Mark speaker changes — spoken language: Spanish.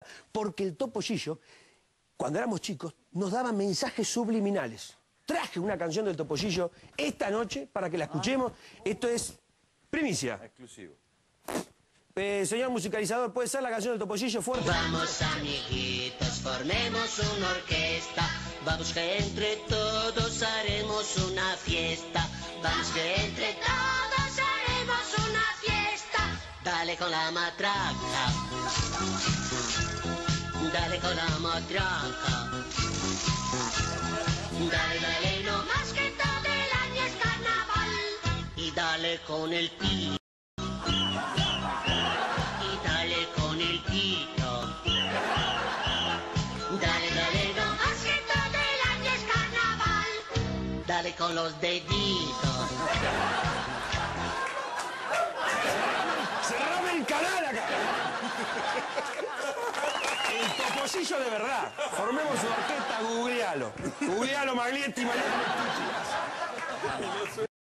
Speaker 1: Porque el Topollillo, cuando éramos chicos, nos daba mensajes subliminales. Traje una canción del Topollillo esta noche para que la escuchemos. Esto es primicia.
Speaker 2: Exclusivo.
Speaker 1: Señor musicalizador, ¿puede ser la canción del Topollillo fuerte?
Speaker 3: Vamos, amiguitos, formemos una orquesta. Vamos que entre todos haremos una fiesta. Vamos que entre todos haremos una fiesta. Dale con la matraca. Dale con la matraca. Dale, dale, no más que todo el año es carnaval. Y dale con el pito. Y dale con el pito. Dale, dale, no más que todo el año es carnaval. Dale con los deditos.
Speaker 1: ¡Cerrame el canal acá! El Topollillo de verdad. Formemos una orquesta, googlealo. Googlealo, Maglietti, Maglietti.